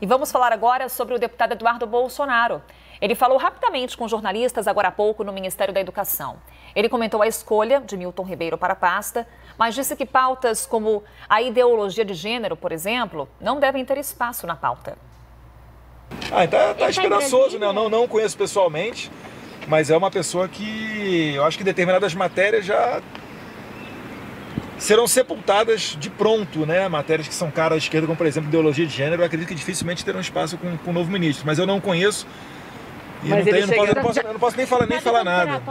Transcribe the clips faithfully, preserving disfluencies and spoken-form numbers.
E vamos falar agora sobre o deputado Eduardo Bolsonaro. Ele falou rapidamente com jornalistas agora há pouco no Ministério da Educação. Ele comentou a escolha de Milton Ribeiro para a pasta, mas disse que pautas como a ideologia de gênero, por exemplo, não devem ter espaço na pauta. Ah, tá, tá esperançoso, né? Eu não, não conheço pessoalmente, mas é uma pessoa que eu acho que determinadas matérias já serão sepultadas de pronto, né? Matérias que são caras à esquerda, como por exemplo ideologia de gênero, eu acredito que dificilmente terão espaço com, com o novo ministro, mas eu não conheço e não tenho, não posso, eu não posso, eu não posso nem falar, nem falar nada.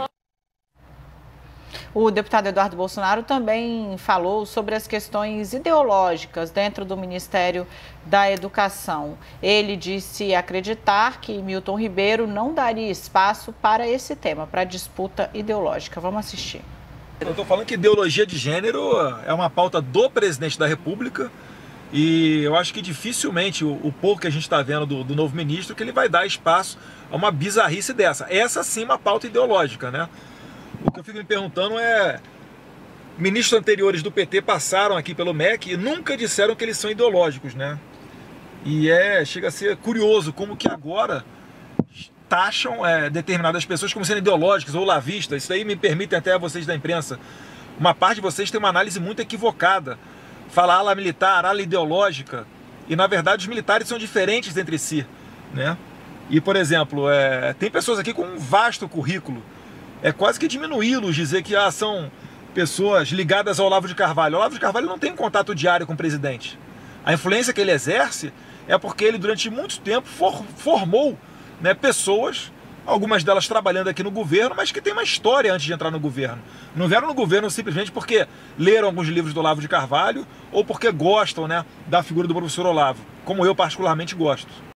O deputado Eduardo Bolsonaro também falou sobre as questões ideológicas dentro do Ministério da Educação. Ele disse acreditar que Milton Ribeiro não daria espaço para esse tema, para disputa ideológica. Vamos assistir. Eu estou falando que ideologia de gênero é uma pauta do presidente da República e eu acho que dificilmente o, o pouco que a gente está vendo do, do novo ministro que ele vai dar espaço a uma bizarrice dessa. Essa sim é uma pauta ideológica, né? O que eu fico me perguntando é, ministros anteriores do P T passaram aqui pelo M E C e nunca disseram que eles são ideológicos, né? E é, chega a ser curioso como que agora taxam é, determinadas pessoas como sendo ideológicas ou lavistas. Isso aí me permite até a vocês da imprensa. Uma parte de vocês tem uma análise muito equivocada. Fala ala militar, ala ideológica. E na verdade os militares são diferentes entre si, né? E por exemplo, é, tem pessoas aqui com um vasto currículo. É quase que diminuí-los, dizer que ah, são pessoas ligadas ao Olavo de Carvalho. O Olavo de Carvalho não tem contato diário com o presidente. A influência que ele exerce é porque ele durante muito tempo for, formou né, pessoas, algumas delas trabalhando aqui no governo, mas que tem uma história antes de entrar no governo. Não vieram no governo simplesmente porque leram alguns livros do Olavo de Carvalho ou porque gostam né, da figura do professor Olavo, como eu particularmente gosto.